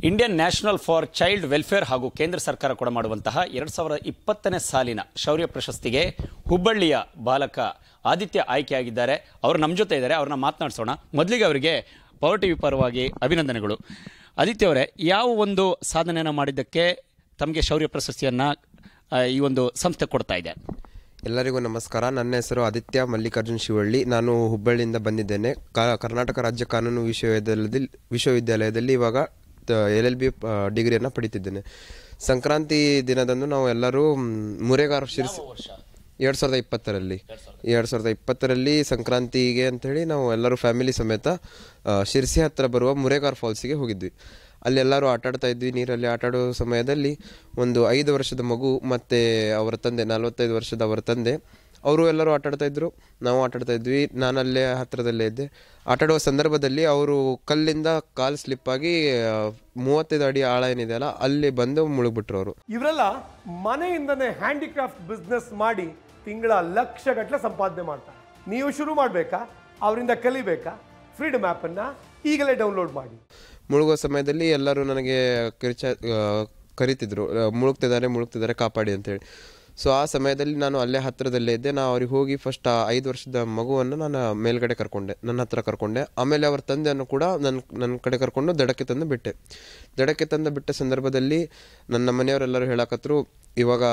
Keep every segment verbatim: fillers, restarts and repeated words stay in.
Indian national for child welfare ಹಾಗೂ ಕೇಂದ್ರ ಸರ್ಕಾರ ಕೂಡ ಮಾಡುವಂತಹ ಎರಡು ಸಾವಿರದ ಇಪ್ಪತ್ತನೇ ಸಾಲಿನ ಶೌರ್ಯ ಪ್ರಶಸ್ತಿಗೆ ಹುಬ್ಬಳ್ಳಿಯ ಬಾಲಕ ಆದಿತ್ಯ ಆಯ್ಕೆಯಾಗಿದ್ದಾರೆ. ಅವರು ನಮ್ಮ ಜೊತೆ ಇದ್ದಾರೆ, ಅವ್ರನ್ನ ಮಾತನಾಡಿಸೋಣ. ಮೊದಲಿಗೆ ಅವರಿಗೆ ಪವರ್ ಟಿವಿ ಪರವಾಗಿ ಅಭಿನಂದನೆಗಳು. ಆದಿತ್ಯ ಅವರೇ, ಯಾವ ಒಂದು ಸಾಧನೆಯನ್ನು ಮಾಡಿದ್ದಕ್ಕೆ ತಮಗೆ ಶೌರ್ಯ ಪ್ರಶಸ್ತಿಯನ್ನು ಈ ಒಂದು ಸಂಸ್ಥೆ ಕೊಡ್ತಾ ಇದೆ? ಎಲ್ಲರಿಗೂ ನಮಸ್ಕಾರ. ನನ್ನ ಹೆಸರು ಆದಿತ್ಯ ಮಲ್ಲಿಕಾರ್ಜುನ್ ಶಿವಳ್ಳಿ. ನಾನು ಹುಬ್ಬಳ್ಳಿಯಿಂದ ಬಂದಿದ್ದೇನೆ. ಕರ್ನಾಟಕ ರಾಜ್ಯ ಕಾನೂನು ವಿಶ್ವವಿದ್ಯಾಲಯದಲ್ಲಿ ವಿಶ್ವವಿದ್ಯಾಲಯದಲ್ಲಿ ಇವಾಗ ಎಲ್ ಎಲ್ ಬಿ ಡಿಗ್ರಿಯನ್ನು ಪಡಿತಿದ್ದೇನೆ. ಸಂಕ್ರಾಂತಿ ದಿನದಂದು ನಾವು ಎಲ್ಲರೂ ಮುರೇಗಾರ ಶಿರ್ಸಿ ಎರಡು ಸಾವಿರದ ಇಪ್ಪತ್ತರಲ್ಲಿ ಎರಡು ಸಾವಿರದ ಇಪ್ಪತ್ತರಲ್ಲಿ ಸಂಕ್ರಾಂತಿಗೆ ಅಂಥೇಳಿ ನಾವು ಎಲ್ಲರೂ ಫ್ಯಾಮಿಲಿ ಸಮೇತ ಶಿರ್ಸಿ ಹತ್ತಿರ ಬರುವ ಮುರೇಗಾರ್ ಫಾಲ್ಸಿಗೆ ಹೋಗಿದ್ವಿ. ಅಲ್ಲಿ ಎಲ್ಲರೂ ಆಟಾಡ್ತಾ ಇದ್ವಿ. ನೀರಲ್ಲಿ ಆಟಾಡೋ ಸಮಯದಲ್ಲಿ ಒಂದು ಐದು ವರ್ಷದ ಮಗು ಮತ್ತು ಅವರ ತಂದೆ, ನಲ್ವತ್ತೈದು ವರ್ಷದ ಅವರ ತಂದೆ, ಅವರು ಎಲ್ಲರೂ ಆಟಾಡ್ತಾ ಇದ್ರು, ನಾವು ಆಟಾಡ್ತಾ ಇದ್ವಿ. ನಾನು ಅಲ್ಲೇ ಹತ್ತಿರದಲ್ಲೇ ಇದ್ದೆ. ಆಟಾಡುವ ಸಂದರ್ಭದಲ್ಲಿ ಅವರು ಕಲ್ಲಿಂದ ಕಾಲು ಸ್ಲಿಪ್ಪಾಗಿ ಮೂವತ್ತೈದು ಅಡಿ ಆಳ ಏನಿದೆಯಲ್ಲ ಅಲ್ಲಿ ಬಂದು ಮುಳುಗ್ಬಿಟ್ರು. ಅವರು ಇವರೆಲ್ಲ ಮನೆಯಿಂದನೇ ಹ್ಯಾಂಡಿಕ್ರಾಫ್ಟ್ ಬಿಸ್ನೆಸ್ ಮಾಡಿ ತಿಂಗಳ ಲಕ್ಷ ಗಟ್ಟಲೆ ಸಂಪಾದನೆ ಮಾಡ್ತಾರೆ. ನೀವು ಶುರು ಮಾಡಬೇಕಾ? ಅವರಿಂದ ಕಲಿಬೇಕಾ? ಫ್ರೀಡಮ್ ಆ್ಯಪನ್ನು ಈಗಲೇ ಡೌನ್ಲೋಡ್ ಮಾಡಿ. ಮುಳುಗುವ ಸಮಯದಲ್ಲಿ ಎಲ್ಲರೂ ನನಗೆ ಕಿರ್ಚ ಕರಿತಿದ್ರು, ಮುಳುಗ್ತಿದ್ದಾರೆ ಮುಳುಗ್ತಿದ್ದಾರೆ ಕಾಪಾಡಿ ಅಂತೇಳಿ. ಸೊ ಆ ಸಮಯದಲ್ಲಿ ನಾನು ಅಲ್ಲೇ ಹತ್ತಿರದಲ್ಲೇ ಇದ್ದೆ. ನಾನು ಅವ್ರಿಗೆ ಹೋಗಿ ಫಸ್ಟ್ ಆ ಐದು ವರ್ಷದ ಮಗುವನ್ನು ನಾನು ಮೇಲ್ಗಡೆ ಕರ್ಕೊಂಡೆ, ನನ್ನ ಹತ್ರ ಕರ್ಕೊಂಡೆ. ಆಮೇಲೆ ಅವ್ರ ತಂದೆಯನ್ನು ಕೂಡ ನನ್ನ ನನ್ನ ಕಡೆ ಕರ್ಕೊಂಡು ದಡಕ್ಕೆ ತಂದು ಬಿಟ್ಟೆ. ದಡಕ್ಕೆ ತಂದು ಬಿಟ್ಟ ಸಂದರ್ಭದಲ್ಲಿ ನನ್ನ ಮನೆಯವರೆಲ್ಲರೂ ಹೇಳಕತ್ರು, ಇವಾಗ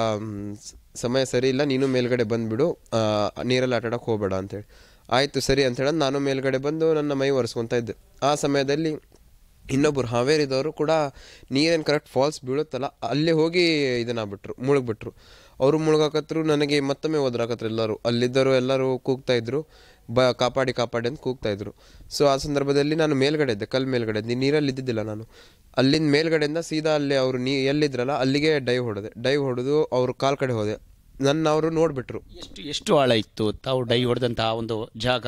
ಸಮಯ ಸರಿ ಇಲ್ಲ, ನೀನು ಮೇಲ್ಗಡೆ ಬಂದುಬಿಡು, ನೀರಲ್ಲಿ ಆಟಾಡೋಕೆ ಹೋಗಬೇಡ ಅಂತೇಳಿ. ಆಯಿತು ಸರಿ ಅಂತ ಹೇಳೋದು ನಾನು ಮೇಲ್ಗಡೆ ಬಂದು ನನ್ನ ಮೈ ಒರೆಸ್ಕೊತಾ ಇದ್ದೆ. ಆ ಸಮಯದಲ್ಲಿ ಇನ್ನೊಬ್ಬರು ಹಾವೇರಿದವರು ಕೂಡ ನೀರೇನು ಕರೆಕ್ಟ್ ಫಾಲ್ಸ್ ಬೀಳುತ್ತಲ್ಲ ಅಲ್ಲೇ ಹೋಗಿ ಇದನ್ನಾಗ್ಬಿಟ್ರು, ಮುಳುಗ್ಬಿಟ್ರು. ಅವರು ಮುಳುಗಾಕತ್ರು, ನನಗೆ ಮತ್ತೊಮ್ಮೆ ಓದ್ರಾಕತ್ರು. ಎಲ್ಲರೂ ಅಲ್ಲಿದ್ದರು, ಎಲ್ಲರೂ ಕೂಗ್ತಾಯಿದ್ರು, ಬ ಕಾಪಾಡಿ ಕಾಪಾಡಿ ಅಂತ ಕೂಗ್ತಾಯಿದ್ರು. ಸೊ ಆ ಸಂದರ್ಭದಲ್ಲಿ ನಾನು ಮೇಲ್ಗಡೆ ಇದ್ದೆ, ಕಲ್ಲು ಮೇಲ್ಗಡೆ ಇದ್ದೆ, ನೀರಲ್ಲಿ ಇದ್ದಿದ್ದಿಲ್ಲ ನಾನು. ಅಲ್ಲಿಂದ ಮೇಲ್ಗಡೆಯಿಂದ ಸೀದಾ ಅಲ್ಲಿ ಅವರು ನೀ ಎಲ್ಲಿದ್ರಲ್ಲ ಅಲ್ಲಿಗೆ ಡೈವ್ ಹೊಡೆದೆ. ಡೈವ್ ಹೊಡೆದು ಅವ್ರ ಕಾಲ್ ಕಡೆ ಹೋದೆ. ನನ್ನ ಅವರು ನೋಡಿಬಿಟ್ರು. ಎಷ್ಟು ಎಷ್ಟು ಆಳ ಇತ್ತು ತಾವು ಡೈ ಹೊಡೆದಂತಹ ಒಂದು ಜಾಗ?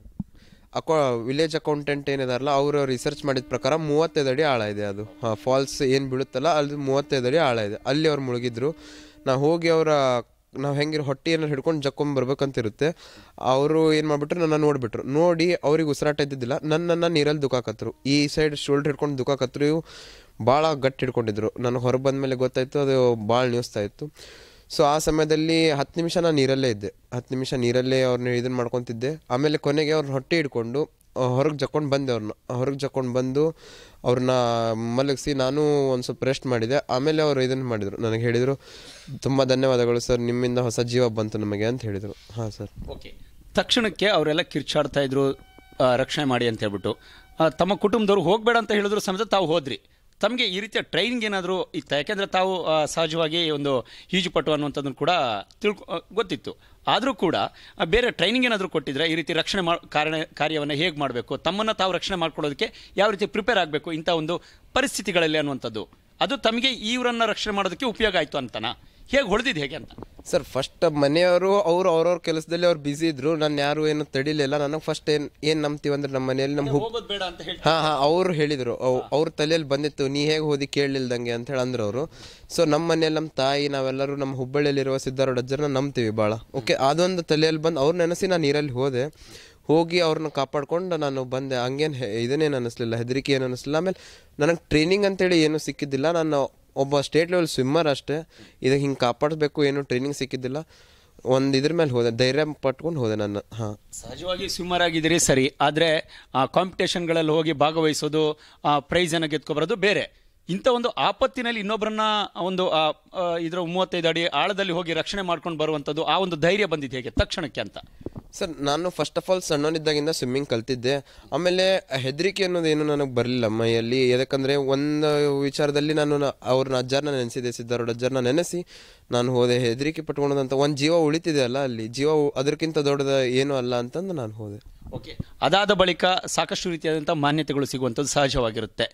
ಅಕೌ ವಿಲೇಜ್ ಅಕೌಂಟೆಂಟ್ ಏನಿದಾರಲ್ಲ ಅವರು ರಿಸರ್ಚ್ ಮಾಡಿದ ಪ್ರಕಾರ ಮೂವತ್ತೈದು ಅಡಿ ಆಳ ಇದೆ. ಅದು ಹಾಂ ಫಾಲ್ಸ್ ಏನು ಬೀಳುತ್ತಲ್ಲ ಅದು ಮೂವತ್ತೈದು ಅಡಿ ಆಳ ಇದೆ. ಅಲ್ಲಿ ಅವ್ರು ಮುಳುಗಿದ್ರು. ನಾವು ಹೋಗಿ ಅವರ ನಾವು ಹೆಂಗಿರೋ ಹೊಟ್ಟೆಯನ್ನು ಹಿಡ್ಕೊಂಡು ಜಕ್ಕೊಂಡ್ ಬರ್ಬೇಕಂತಿರುತ್ತೆ. ಅವರು ಏನು ಮಾಡಿಬಿಟ್ರು, ನನ್ನ ನೋಡಿಬಿಟ್ರು. ನೋಡಿ ಅವ್ರಿಗೆ ಉಸಿರಾಟ ಇದ್ದಿದ್ದಿಲ್ಲ, ನನ್ನನ್ನು ನೀರಲ್ಲಿ ದುಕಾಕತ್ರು. ಈ ಸೈಡ್ ಶೋಲ್ಡ್ರ್ ಹಿಡ್ಕೊಂಡು ದುಕಾಕತ್ರು. ಇವು ಭಾಳ ಗಟ್ಟಿ ಹಿಡ್ಕೊಂಡಿದ್ರು. ನಾನು ಹೊರಗೆ ಬಂದ ಮೇಲೆ ಗೊತ್ತಾಯಿತು, ಅದು ಭಾಳ ನ್ಯೂಸ್ತಾ ಇತ್ತು. ಸೊ ಆ ಸಮಯದಲ್ಲಿ ಹತ್ತು ನಿಮಿಷ ನಾನು ನೀರಲ್ಲೇ ಇದ್ದೆ. ಹತ್ತು ನಿಮಿಷ ನೀರಲ್ಲೇ ಅವ್ರನ್ನ ಇದನ್ನು ಮಾಡ್ಕೊತಿದ್ದೆ. ಆಮೇಲೆ ಕೊನೆಗೆ ಅವ್ರನ್ನ ಹೊಟ್ಟೆ ಹಿಡ್ಕೊಂಡು ಹೊರಗೆ ಜಕ್ಕೊಂಡು ಬಂದೆ. ಅವ್ರನ್ನ ಹೊರಗೆ ಜಕ್ಕೊಂಡು ಬಂದು ಅವ್ರನ್ನ ಮಲಗಿಸಿ ನಾನು ಒಂದು ಸ್ವಲ್ಪ ರೆಸ್ಟ್ ಮಾಡಿದೆ. ಆಮೇಲೆ ಅವರು ಇದನ್ನು ಮಾಡಿದರು, ನನಗೆ ಹೇಳಿದರು, ತುಂಬ ಧನ್ಯವಾದಗಳು ಸರ್, ನಿಮ್ಮಿಂದ ಹೊಸ ಜೀವ ಬಂತು ನಮಗೆ ಅಂತ ಹೇಳಿದರು. ಹಾಂ ಸರ್. ಓಕೆ. ತಕ್ಷಣಕ್ಕೆ ಅವರೆಲ್ಲ ಕಿರ್ಚಾಡ್ತಾ ಇದ್ರು, ರಕ್ಷಣೆ ಮಾಡಿ ಅಂತ ಹೇಳ್ಬಿಟ್ಟು. ತಮ್ಮ ಕುಟುಂಬದವ್ರು ಹೋಗಬೇಡ ಅಂತ ಹೇಳಿದ್ರು ಸಮೇತ ತಾವು ಹೋದ್ರಿ. ತಮಗೆ ಈ ರೀತಿಯ ಟ್ರೈನಿಂಗ್ ಏನಾದರೂ ಇತ್ತು? ಯಾಕೆಂದರೆ ತಾವು ಸಹಜವಾಗಿ ಒಂದು ಈಜುಪಟು ಅನ್ನುವಂಥದ್ದನ್ನು ಕೂಡ ತಿಳ್ಕೊ ಗೊತ್ತಿತ್ತು. ಆದರೂ ಕೂಡ ಬೇರೆ ಟ್ರೈನಿಂಗ್ ಏನಾದರೂ ಕೊಟ್ಟಿದ್ರೆ ಈ ರೀತಿ ರಕ್ಷಣೆ ಮಾ ಕಾರ್ಯ ಕಾರ್ಯವನ್ನು ಹೇಗೆ ಮಾಡಬೇಕು, ತಮ್ಮನ್ನು ತಾವು ರಕ್ಷಣೆ ಮಾಡ್ಕೊಳ್ಳೋದಕ್ಕೆ ಯಾವ ರೀತಿ ಪ್ರಿಪೇರ್ ಆಗಬೇಕು ಇಂಥ ಒಂದು ಪರಿಸ್ಥಿತಿಗಳಲ್ಲಿ ಅನ್ನುವಂಥದ್ದು, ಅದು ತಮಗೆ ಇವರನ್ನು ರಕ್ಷಣೆ ಮಾಡೋದಕ್ಕೆ ಉಪಯೋಗ ಆಯಿತು ಅಂತನಾ? ಹೇಗೆ ಹೊಡೆದಿದ್ದು ಹೇಗೆ ಅಂತ? ಸರ್, ಫಸ್ಟ್ ಮನೆಯವರು ಅವರು ಅವ್ರವ್ರ ಕೆಲಸದಲ್ಲಿ ಅವ್ರು ಬ್ಯುಸಿ ಇದ್ರು. ನಾನು ಯಾರು ಏನು ತಡಿಲಿಲ್ಲ. ನನಗೆ ಫಸ್ಟ್ ಏನು ಏನು ನಂಬ್ತೀವಿ ಅಂದ್ರೆ ನಮ್ಮ ಮನೆಯಲ್ಲಿ ನಮ್ಮ ಹಾಂ ಹಾಂ ಅವ್ರು ಹೇಳಿದರು, ಅವ್ರ ತಲೆಯಲ್ಲಿ ಬಂದಿತ್ತು, ನೀ ಹೇಗೆ ಹೋದಿ ಕೇಳಲಿಲ್ದಂಗೆ ಅಂತ ಹೇಳಿ ಅಂದ್ರು ಅವರು. ಸೊ ನಮ್ಮ ಮನೆಯಲ್ಲಿ ನಮ್ಮ ತಾಯಿ ನಾವೆಲ್ಲರೂ ನಮ್ಮ ಹುಬ್ಬಳ್ಳಿಯಲ್ಲಿರುವ ಸಿದ್ಧಾರೂಢ ಅಜ್ಜರನ್ನ ನಂಬ್ತೀವಿ ಭಾಳ. ಓಕೆ, ಅದೊಂದು ತಲೆಯಲ್ಲಿ ಬಂದು ಅವ್ರು ನೆನೆಸಿ ನಾನು ನೀರಲ್ಲಿ ಹೋದೆ. ಹೋಗಿ ಅವ್ರನ್ನ ಕಾಪಾಡ್ಕೊಂಡು ನಾನು ಬಂದೆ. ಹಂಗೇನು ಇದನ್ನೇನು ಅನ್ನಿಸ್ಲಿಲ್ಲ, ಹೆದರಿಕೆ ಏನು ಅನ್ನಿಸ್ಲಿಲ್ಲ. ಆಮೇಲೆ ನನಗೆ ಟ್ರೈನಿಂಗ್ ಅಂತೇಳಿ ಏನೂ ಸಿಕ್ಕಿದ್ದಿಲ್ಲ. ನಾನು ಒಬ್ಬ ಸ್ಟೇಟ್ ಲೆವೆಲ್ ಸ್ವಿಮ್ಮರ್ ಅಷ್ಟೇ. ಇದಕ್ಕೆ ಹಿಂಗೆ ಕಾಪಾಡಬೇಕು ಏನು ಟ್ರೈನಿಂಗ್ ಸಿಕ್ಕಿದ್ದಿಲ್ಲ. ಒಂದು ಇದ್ರ ಮೇಲೆ ಹೋದೆ, ಧೈರ್ಯ ಪಟ್ಕೊಂಡು ಹೋದೆ ನಾನು. ಹಾಂ, ಸಹಜವಾಗಿ ಸ್ವಿಮ್ಮರ್ ಆಗಿದ್ದೀರಿ ಸರಿ, ಆದರೆ ಕಾಂಪಿಟೇಷನ್ಗಳಲ್ಲಿ ಹೋಗಿ ಭಾಗವಹಿಸೋದು, ಪ್ರೈಸನ್ನು ಗೆದ್ಕೊಬರೋದು ಬೇರೆ. ಇಂಥ ಒಂದು ಆಪತ್ತಿನಲ್ಲಿ ಇನ್ನೊಬ್ಬರನ್ನ ಒಂದು ಇದರ ಮೂವತ್ತೈದು ಅಡಿ ಆಳದಲ್ಲಿ ಹೋಗಿ ರಕ್ಷಣೆ ಮಾಡ್ಕೊಂಡು ಬರುವಂಥದ್ದು, ಆ ಒಂದು ಧೈರ್ಯ ಬಂದಿದೆ ಹೇಗೆ ತಕ್ಷಣಕ್ಕೆ ಅಂತ? ಸರ್, ನಾನು ಫಸ್ಟ್ ಆಫ್ ಆಲ್ ಸಣ್ಣವನಿದ್ದಾಗಿಂದ ಸ್ವಿಮ್ಮಿಂಗ್ ಕಲ್ತಿದ್ದೆ. ಆಮೇಲೆ ಹೆದರಿಕೆ ಅನ್ನೋದೇನು ನನಗೆ ಬರಲಿಲ್ಲ ಮೈಯಲ್ಲಿ. ಯಾಕಂದರೆ ಒಂದು ವಿಚಾರದಲ್ಲಿ ನಾನು ಅವ್ರನ್ನ ಅಜ್ಜಾರನ್ನ ನೆನೆಸಿದೆ, ಸಿದ್ಧಾರೂಢ ಅಜ್ಜಾರನ್ನ ನೆನೆಸಿ ನಾನು ಹೋದೆ. ಹೆದರಿಕೆ ಪಟ್ಕೊಳ್ಳೋದಂತ ಒಂದು ಜೀವ ಉಳಿತಿದೆ ಅಲ್ಲ ಅಲ್ಲಿ, ಜೀವ ಅದಕ್ಕಿಂತ ದೊಡ್ಡದ ಏನೂ ಅಲ್ಲ ಅಂತಂದು ನಾನು ಹೋದೆ. ಓಕೆ. ಅದಾದ ಬಳಿಕ ಸಾಕಷ್ಟು ರೀತಿಯಾದಂಥ ಮಾನ್ಯತೆಗಳು ಸಿಗುವಂಥದ್ದು ಸಹಜವಾಗಿರುತ್ತೆ.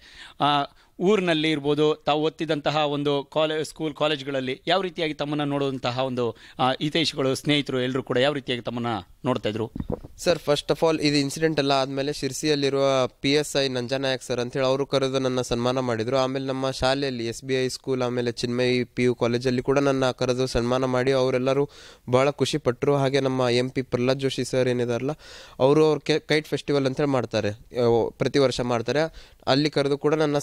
ಊರಿನಲ್ಲಿ ಇರ್ಬೋದು, ತಾವು ಓದ್ತಿದ್ದಂತಹ ಒಂದು ಕಾಲೇಜ್ ಸ್ಕೂಲ್ ಕಾಲೇಜ್ಗಳಲ್ಲಿ ಯಾವ ರೀತಿಯಾಗಿ ತಮ್ಮನ್ನು ನೋಡುವಂತಹ ಒಂದು ಹಿತೈಷಿಗಳು ಸ್ನೇಹಿತರು ಎಲ್ಲರೂ ಕೂಡ ಯಾವ ರೀತಿಯಾಗಿ ತಮ್ಮನ್ನು ನೋಡ್ತಾ ಇದ್ರು? ಸರ್, ಫಸ್ಟ್ ಆಫ್ ಆಲ್ ಇದು ಇನ್ಸಿಡೆಂಟ್ ಎಲ್ಲ ಆದಮೇಲೆ ಶಿರ್ಸಿಯಲ್ಲಿರುವ P S I Nanjanayak sir ಅಂತೇಳಿ ಅವರು ಕರೆದು ನನ್ನ ಸನ್ಮಾನ ಮಾಡಿದರು. ಆಮೇಲೆ ನಮ್ಮ ಶಾಲೆಯಲ್ಲಿ ಎಸ್ ಬಿ ಐ ಸ್ಕೂಲ್ ಆಮೇಲೆ ಚಿನ್ಮಯಿ ಪಿ ಯು ಕಾಲೇಜಲ್ಲಿ ಕೂಡ ನನ್ನ ಕರೆದು ಸನ್ಮಾನ ಮಾಡಿ ಅವರೆಲ್ಲರೂ ಭಾಳ ಖುಷಿಪಟ್ಟರು. ಹಾಗೆ ನಮ್ಮ M P Prahlad Joshi sir ಏನಿದಾರಲ್ಲ ಅವರು ಅವ್ರ ಕೈಟ್ ಫೆಸ್ಟಿವಲ್ ಅಂತೇಳಿ ಮಾಡ್ತಾರೆ, ಪ್ರತಿ ವರ್ಷ ಮಾಡ್ತಾರೆ. ಅಲ್ಲಿ ಕರೆದು ಕೂಡ ನನ್ನ ಸನ್ಮಾನ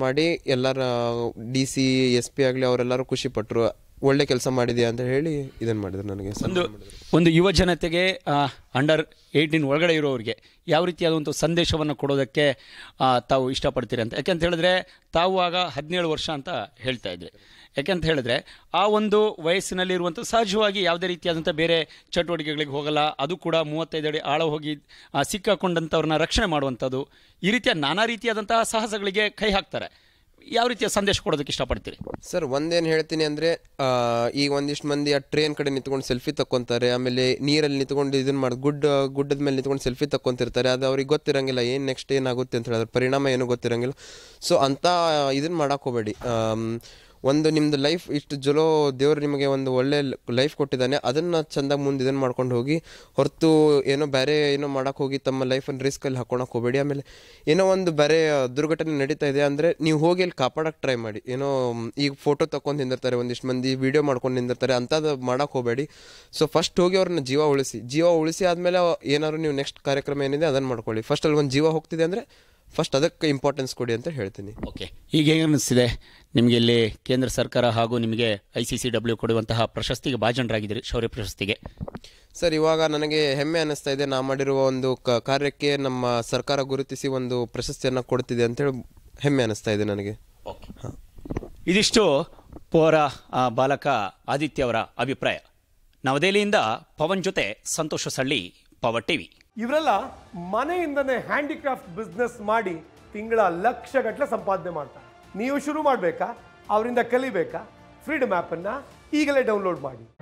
ಮಾಡಿ ಎಲ್ಲರ ಡಿ ಸಿ ಎಸ್ ಪಿ ಆಗಲಿ ಅವರೆಲ್ಲರೂ ಖುಷಿ ಪಟ್ಟರು, ಒಳ್ಳೆ ಕೆಲಸ ಮಾಡಿದ್ಯಾ ಅಂತ ಹೇಳಿ ಇದನ್ನು ಮಾಡಿದ್ರು ನನಗೆ. ಒಂದು ಒಂದು ಯುವ ಜನತೆಗೆ ಅಂಡರ್ ಏಯ್ಟೀನ್ ಒಳಗಡೆ ಇರೋರಿಗೆ ಯಾವ ರೀತಿಯಾದಂಥ ಸಂದೇಶವನ್ನು ಕೊಡೋದಕ್ಕೆ ತಾವು ಇಷ್ಟಪಡ್ತೀರಿ ಅಂತ? ಯಾಕೆಂತ ಹೇಳಿದ್ರೆ ತಾವು ಆಗ ಹದಿನೇಳು ವರ್ಷ ಅಂತ ಹೇಳ್ತಾ ಇದ್ರಿ. ಯಾಕೆಂತ ಹೇಳಿದ್ರೆ ಆ ಒಂದು ವಯಸ್ಸಿನಲ್ಲಿರುವಂಥ ಸಹಜವಾಗಿ ಯಾವುದೇ ರೀತಿಯಾದಂಥ ಬೇರೆ ಚಟುವಟಿಕೆಗಳಿಗೆ ಹೋಗಲ್ಲ, ಅದು ಕೂಡ ಮೂವತ್ತೈದು ಅಡಿ ಆಳ ಹೋಗಿ ಸಿಕ್ಕಾಕೊಂಡಂಥವ್ರನ್ನ ರಕ್ಷಣೆ ಮಾಡುವಂಥದ್ದು, ಈ ರೀತಿಯ ನಾನಾ ರೀತಿಯಾದಂತಹ ಸಾಹಸಗಳಿಗೆ ಕೈ ಹಾಕ್ತಾರೆ. ಯಾವ ರೀತಿಯ ಸಂದೇಶ ಕೊಡೋದಕ್ಕೆ ಇಷ್ಟಪಡ್ತೀರಿ ಸರ್? ಒಂದೇನು ಹೇಳ್ತೀನಿ ಅಂದರೆ, ಈಗ ಒಂದಿಷ್ಟು ಮಂದಿ ಆ ಟ್ರೈನ್ ಕಡೆ ನಿಂತ್ಕೊಂಡು ಸೆಲ್ಫಿ ತಕ್ಕೊಂತಾರೆ, ಆಮೇಲೆ ನೀರಲ್ಲಿ ನಿಂತ್ಕೊಂಡು ಇದನ್ನು ಮಾಡಿ ಗುಡ್ಡ ಗುಡ್ಡದ ಮೇಲೆ ನಿಂತ್ಕೊಂಡು ಸೆಲ್ಫಿ ತಕ್ಕೊಂತಿರ್ತಾರೆ. ಅದು ಅವ್ರಿಗೆ ಗೊತ್ತಿರಂಗಿಲ್ಲ ಏನು ನೆಕ್ಸ್ಟ್ ಏನಾಗುತ್ತೆ ಅಂತ ಹೇಳಿದ್ರೆ, ಪರಿಣಾಮ ಏನೂ ಗೊತ್ತಿರಂಗಿಲ್ಲ. ಸೊ ಅಂಥ ಇದನ್ನು ಮಾಡೋಕೆ ಹೋಗಬೇಡಿ. ಒಂದು ನಿಮ್ಮದು ಲೈಫ್ ಇಷ್ಟು ಜಲೋ ದೇವರು ನಿಮಗೆ ಒಂದು ಒಳ್ಳೆ ಲೈಫ್ ಕೊಟ್ಟಿದ್ದಾನೆ, ಅದನ್ನು ಚೆಂದ ಮುಂದೆ ಇದನ್ನು ಮಾಡ್ಕೊಂಡು ಹೋಗಿ, ಹೊರತು ಏನೋ ಬೇರೆ ಏನೋ ಮಾಡೋಕೆ ಹೋಗಿ ತಮ್ಮ ಲೈಫನ್ನು ರಿಸ್ಕಲ್ಲಿ ಹಾಕೊಳಕ್ಕೆ ಹೋಗಬೇಡಿ. ಆಮೇಲೆ ಏನೋ ಒಂದು ಬೇರೆ ದುರ್ಘಟನೆ ನಡೀತಾ ಇದೆ ಅಂದರೆ ನೀವು ಹೋಗಿ ಅಲ್ಲಿ ಕಾಪಾಡೋಕ್ಕೆ ಟ್ರೈ ಮಾಡಿ. ಏನೋ ಈಗ ಫೋಟೋ ತಗೊಂಡು ನಿಂದಿರ್ತಾರೆ, ಒಂದಿಷ್ಟು ಮಂದಿ ವೀಡಿಯೋ ಮಾಡ್ಕೊಂಡು ನಿಂದಿರ್ತಾರೆ, ಅಂಥದ್ದು ಮಾಡೋಕೆ ಹೋಗಬೇಡಿ. ಸೊ ಫಸ್ಟ್ ಹೋಗಿ ಅವ್ರನ್ನ ಜೀವ ಉಳಿಸಿ, ಜೀವ ಉಳಿಸಿ ಆದಮೇಲೆ ಏನಾದ್ರು ನೀವು ನೆಕ್ಸ್ಟ್ ಕಾರ್ಯಕ್ರಮ ಏನಿದೆ ಅದನ್ನು ಮಾಡ್ಕೊಳ್ಳಿ. ಫಸ್ಟ್ ಅಲ್ಲಿ ಒಂದು ಜೀವ ಹೋಗ್ತಿದೆ ಅಂದರೆ ಫಸ್ಟ್ ಅದಕ್ಕೆ ಇಂಪಾರ್ಟೆನ್ಸ್ ಕೊಡಿ ಅಂತ ಹೇಳ್ತೀನಿ. ಓಕೆ, ಈಗ ಹೇಗೆ ಅನ್ನಿಸ್ತಿದೆ ನಿಮಗೆ? ಇಲ್ಲಿ ಕೇಂದ್ರ ಸರ್ಕಾರ ಹಾಗೂ ನಿಮಗೆ ಐ ಸಿ ಸಿ ಡಬ್ಲ್ಯೂ ಕೊಡುವಂತಹ ಪ್ರಶಸ್ತಿಗೆ ಭಾಜನರಾಗಿದ್ದೀರಿ, ಶೌರ್ಯ ಪ್ರಶಸ್ತಿಗೆ. ಸರ್, ಇವಾಗ ನನಗೆ ಹೆಮ್ಮೆ ಅನ್ನಿಸ್ತಾ ಇದೆ. ನಾ ಮಾಡಿರುವ ಒಂದು ಕ ಕಾರ್ಯಕ್ಕೆ ನಮ್ಮ ಸರ್ಕಾರ ಗುರುತಿಸಿ ಒಂದು ಪ್ರಶಸ್ತಿಯನ್ನು ಕೊಡ್ತಿದೆ ಅಂತೇಳಿ ಹೆಮ್ಮೆ ಅನ್ನಿಸ್ತಾ ಇದೆ ನನಗೆ. ಓಕೆ, ಇದಿಷ್ಟು ಪೋರ ಬಾಲಕ ಆದಿತ್ಯ ಅವರ ಅಭಿಪ್ರಾಯ. ನವದೆಹಲಿಯಿಂದ ಪವನ್ ಜೊತೆ ಸಂತೋಷ ಸಳ್ಳಿ, ಪವರ್ ಟಿವಿ. ಇವರೆಲ್ಲ ಮನೆಯಿಂದನೇ ಹ್ಯಾಂಡಿಕ್ರಾಫ್ಟ್ ಬಿಸ್ನೆಸ್ ಮಾಡಿ ತಿಂಗಳ ಲಕ್ಷ ಗಟ್ಟಲೆ ಸಂಪಾದನೆ ಮಾಡ್ತಾರೆ. ನೀವು ಶುರು ಮಾಡಬೇಕಾ? ಅವರಿಂದ ಕಲಿಬೇಕಾ? ಫ್ರೀಡಮ್ ಆ್ಯಪನ್ನು ಈಗಲೇ ಡೌನ್ಲೋಡ್ ಮಾಡಿ.